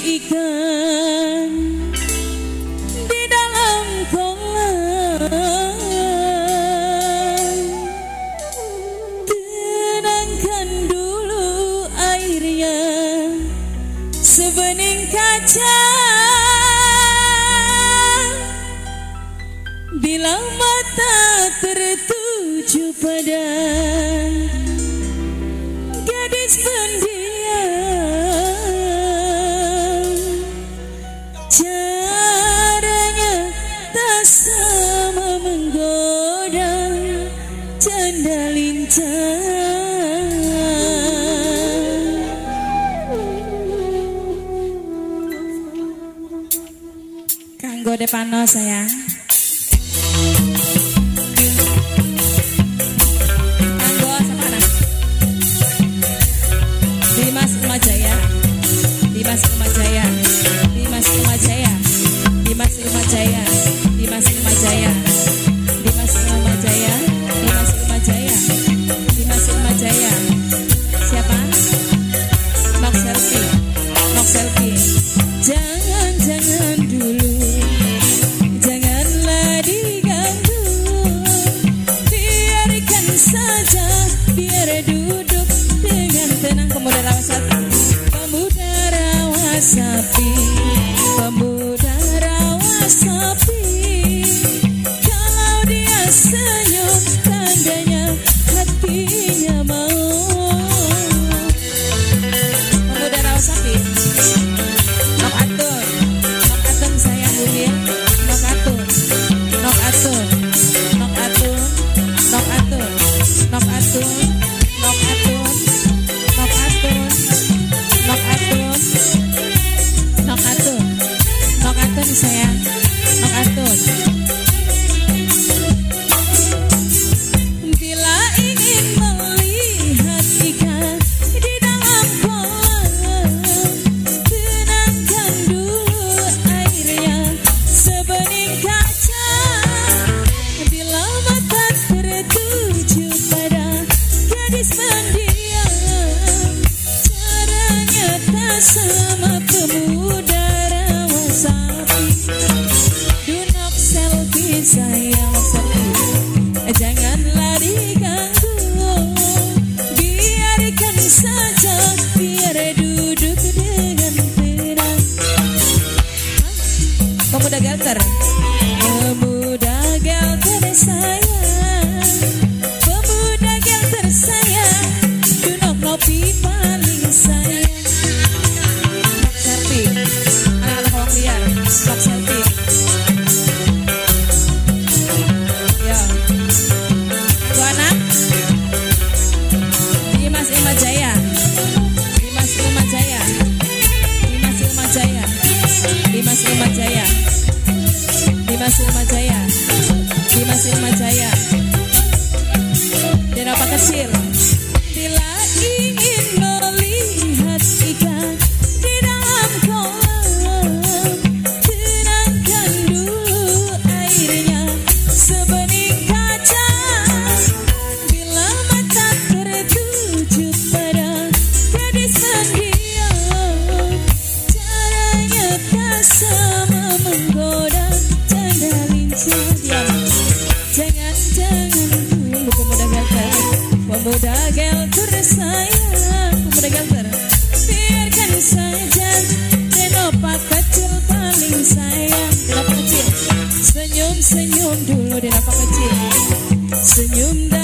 ikan di dalam kolam. Tenangkan dulu airnya sebening kaca. Bila mata tertuju pada gadis pendiam, caranya tak sama menggoda janda lincah. Kanggo Depano sayang. Dimas Rumajaya, Dimas Rumajaya, Dimas Rumajaya, Dimas Rumajaya, Dimas Rumajaya, Dimas Rumajaya, Dimas Rumajaya, Dimas Rumajaya. Siapa? Nok Selfie, Nok Selfie. Jangan dulu, janganlah diganggu, biarkan saja, biar duduk dengan tenang. Pemuda Rawasati, pemuda Rawasati, pemuda Rawasati. Kalau dia senyum, tandanya hatinya mau. Pemuda Rawasati, Nok Atun, Nok Atun sayang bumil, Nok Atun, Nok Atun, Nok Atun, Nok Atun, Nok Atun, Nok Atun. Nok Atun sayang, Nok Atun. Bila ingin melihat ikan di dalam kolam, tenangkan dulu airnya sebening kaca. Bila mata tertuju pada gadis pendiam, caranya tak sama pemuda Rawasati. Do Nok Selfie sayang selfie, janganlah diganggu, biarkan saja, biar duduk dengan tenang. Pemuda Gelter, pemuda Gelter sayang, pemuda Gelter sayang, Do Nok Nopi paling sayang. Nok Selfie, anak-anak orang liar, Nok Selfie. Ya, dua anak. Dimas Rumajaya, Dimas Rumajaya, Dimas Rumajaya, Dimas Rumajaya, Dimas Rumajaya, Dimas Rumajaya. Dan apa kecil? Bila ingin melihat ikan di dalam kolam, tenangkan dulu airnya sebening kaca. Bila mata tertuju pada gadis pendiam, caranya tak sama menggoda janda lincah. Diam, jangan dulu pemuda Gelter, pemuda Gelter sayang, pemuda Gelter. Biarkan saja, Denopa kecil paling sayang. Denopa kecil, senyum dulu Denopa kecil, senyum.